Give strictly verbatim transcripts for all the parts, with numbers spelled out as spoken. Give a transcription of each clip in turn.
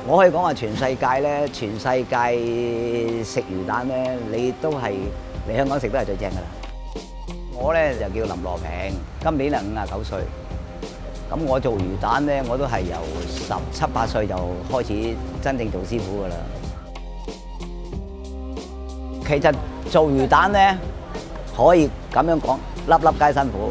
我可以講話全世界咧，全世界食魚蛋咧，你都係嚟香港食都係最正㗎啦。我咧就叫林羅平，今年啊五十九歲。咁我做魚蛋咧，我都係由十七八歲就開始真正做師傅㗎啦。其實做魚蛋咧，可以咁樣講，粒粒皆辛苦。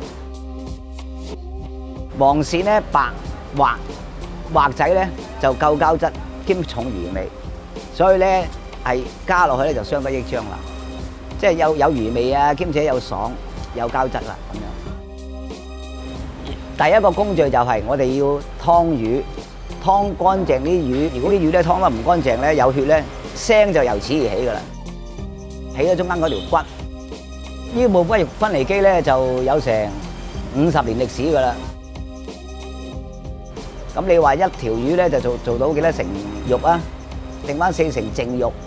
黃鱔咧白滑，滑仔咧就夠膠質兼重魚味，所以咧係加落去咧就相得益彰啦。即係有有魚味啊，兼且有爽，有膠質啦咁樣。第一個工序就係我哋要劏魚，劏乾淨啲魚。如果啲魚咧劏得唔乾淨咧，有血咧，腥就由此而起㗎啦。起咗中間嗰條骨，呢部骨肉分離機咧就有成五十年歷史㗎啦。咁你話一條魚咧就做做到幾多成肉啊？剩翻四成淨肉。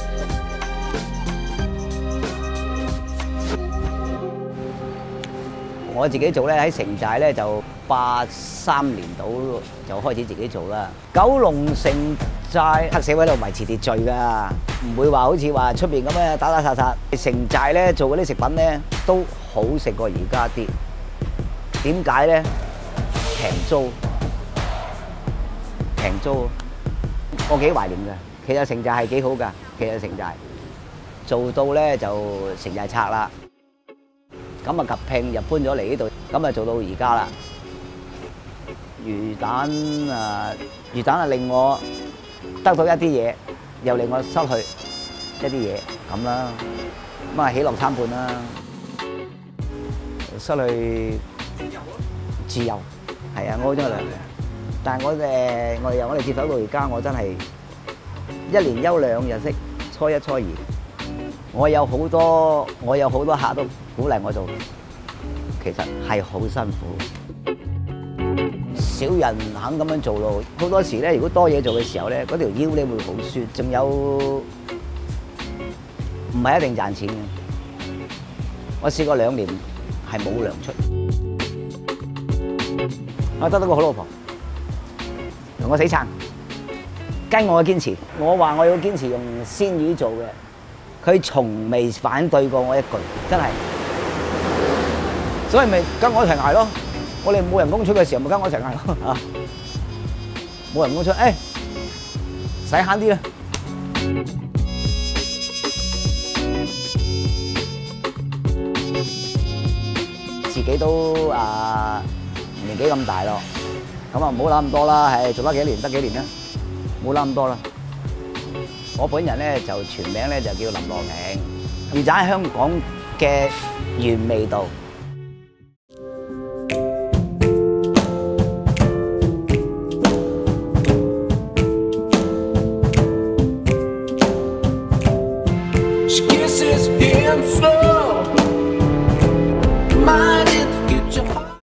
我自己做咧喺城寨咧就八三年到就開始自己做啦。九龍城寨黑社會喺度維持秩序㗎，唔會話好似話出邊咁樣打打殺殺。城寨咧做嗰啲食品咧都好食過而家啲。點解咧？平租。平租，我幾懷念嘅。其實城寨係幾好㗎，其實城寨做到咧就城寨拆啦，咁啊及拼又搬咗嚟呢度，咁啊做到而家啦。魚蛋啊，魚蛋啊令我得到一啲嘢，又令我失去一啲嘢咁啦，咁啊喜樂參半啦。失去自由，係啊，我好中意兩樣。但係我誒，我由我哋接手到而家，我真係一年休兩日息，初一初二。我有好多，我有好多客都鼓勵我做，其實係好辛苦。少人肯咁樣做咯。好多時咧，如果多嘢做嘅時候咧，嗰條腰咧會好酸，仲有唔係一定賺錢嘅。我試過兩年係冇糧出，我得到個好老婆。同我死撐，跟我嘅堅持。我話我要堅持用鮮魚做嘅，佢從未反對過我一句，真係。所以咪跟我一齊捱咯。我哋冇人工出嘅時候，咪跟我一齊捱咯。啊，冇人工出，誒，使慳啲啦。自己都啊年紀咁大咯。咁啊，唔好諗咁多啦，係做得幾年得幾年啦，唔好諗咁多啦。我本人咧就全名咧就叫林羅平，魚蛋喺香港嘅原味道。She kisses him slow.